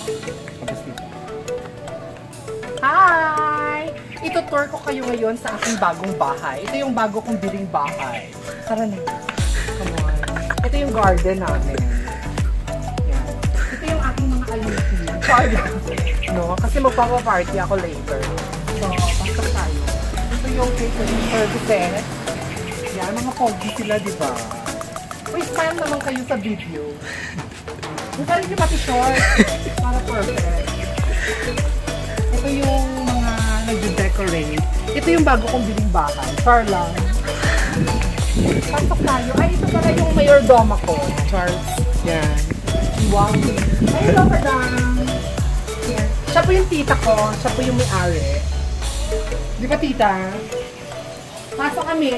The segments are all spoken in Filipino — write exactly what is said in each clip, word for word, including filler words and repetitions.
Hi! Ito-tour ko kayo ngayon sa aking bagong bahay. Ito yung bago kong biling bahay. Tara na. Come on. Ito yung garden namin. Yan. Ito yung aking mga ayusin. Sorry. No? Kasi magpapaparty ako later. So, pasok tayo. Ito yung catering services. Yan, mga pogi sila, di ba? Uy, spam naman kayo sa video. Buka rin yung pati short. Para perfect. Ito yung mga nag-decorate. Ito yung bago kong biling bahay. Char lang. Pasok tayo. Ay, ito pala yung mayordoma ko. Charles. Yan. Wow. Ay, hello, madam. Yan. Siya po yung tita ko. Siya po yung may-ari. Di ba, tita? Pasok kami.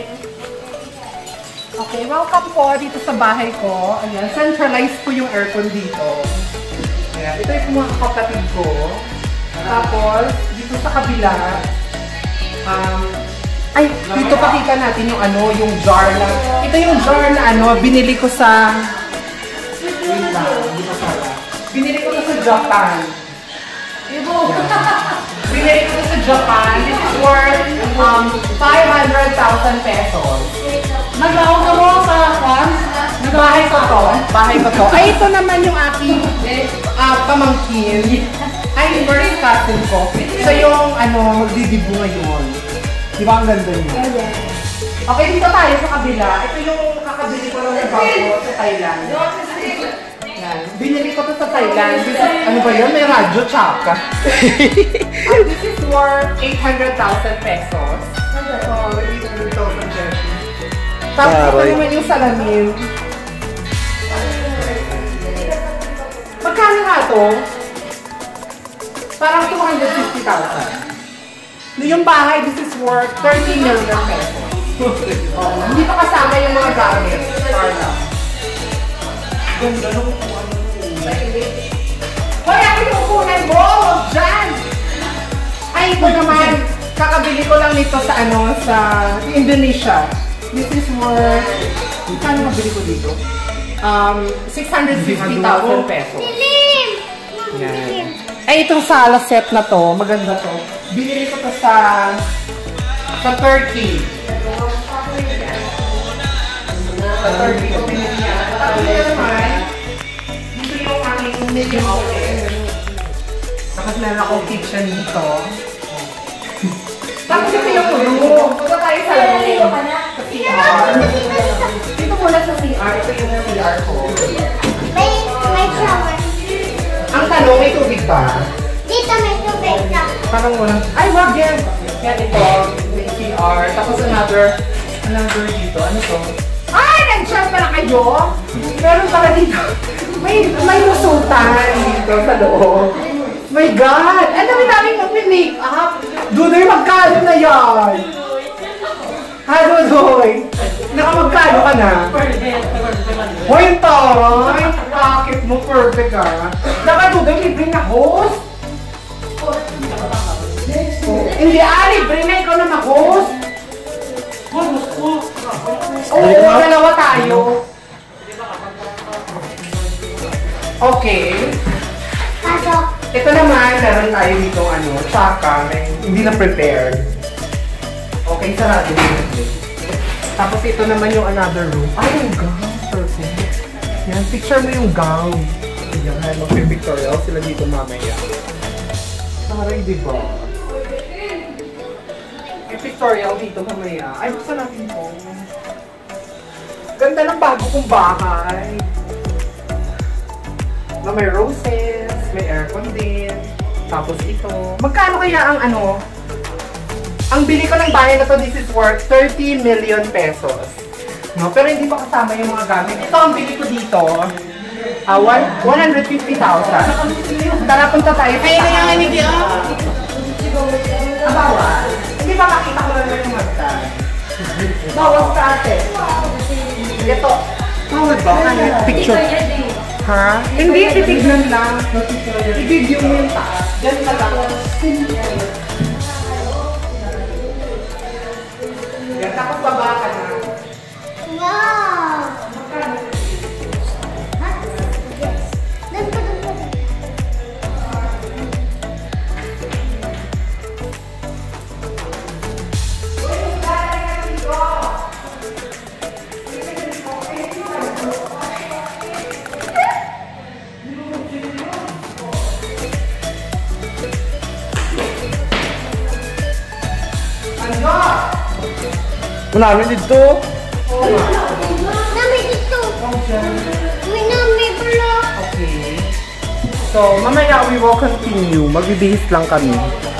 Okay, welcome po dito sa bahay ko. Ayan, centralized po yung aircon dito. Ayan, ito yung mga kapatid ko. Tapos, dito sa kabila, um, ay, dito pakita natin yung ano, yung jar na, ito yung jar na ano, binili ko sa, wait lang, dito pala. Binili ko to sa Japan. Binili ko to sa Japan. This is worth um, five hundred thousand pesos. Naglaong ka mo sa funds? Bahay ko to. Bahay ko to. Ay, ito naman yung aking uh, pamangkin. Ay, first cousin ko. So yung ano, magdidibo ngayon. Di ba ang ganda niya? Okay, dito tayo sa kabila. Ito yung kakabili ko lang na bago sa Thailand. Yan. Binili ko to sa Thailand. This is, ano ba yun? May radyo, tsaka. uh, this is worth eight hundred thousand pesos. Oh, eight hundred thousand pesos. Tapos ito naman yung salamin. Magkano nga to? Parang two hundred fifty thousand. Yung bahay, this is worth thirty million pesos. Oh, hindi pa kasama yung mga gamit. Parla. Ganda nung upuan mo. Hoy, ako yung upunan mo! Huwag dyan! Ay, ito naman. Kakabili ko lang nito sa ano, sa Indonesia. This is worth, kano mabili ko dito? Um, six hundred fifty thousand pesos. Yan. Ay, itong sala set na to, maganda to. Binili ko to sa sa Turkey. Sa Turkey ko binili niya. Tapos ito naman, dito yung aking medium outlet. Tapos meron akong kitchen dito. Tapos ito yung room. Punta tayo sa room. Sa C R. Dito muna sa C R. Ito yung C R ko. May, may shower. Ang tanong, may tubig ba? Dito may tubig na. Parang walang... Ay, wag yan! Yan ito. May C R. Tapos another... Another dito. Ano to? Ay! Nag-chat pala kayo! Meron pala dito. May, may lusutan dito sa loob. My God! Ano may daming mag-make up? Dudoy, magkano na yan? Ha, Dudoy? Nakamagkano ka na? Hoy, taray! Bakit mo perfect ka? Dapat, Dudoy, libre na host? Hindi, ah, libre na ikaw na mag-host? Oo, dalawa tayo. Okay. Pasok. Ito naman, meron tayo dito ano, tsaka, may hindi na prepared. Okay, sarado yun. Tapos ito naman yung another room. Ay, yung gown. Perfect. Yan, picture mo yung gown. Yan, mag-pictorial sila dito mamaya. Saray, diba? May pictorial dito mamaya. Ay, buksan natin po. Ganda ng bago kong bahay. Na may roses, may aircon din. Tapos ito. Magkano kaya ang ano? Ang bili ko ng bahay na to, this is worth thirty million pesos. No? Pero hindi pa kasama yung mga gamit. Ito ang bili ko dito. Uh, one hundred fifty thousand. Tara, punta tayo. Kaya na yung hindi ah. Ang bawas. Hindi ba makita ko lang yung magta? Bawas ka ate. Ito. Bawal ba? Picture. Ha? Hindi, titignan lang. I-video mo yung taas. Diyan ka lang. Yan, tapos baba ka na. Wow! Ha? Yes. Doon pa, doon pa, doon. Marami dito. Nami dito. Uy, nami pala. Okay. So, mamaya we will continue. Magbibihis lang kami.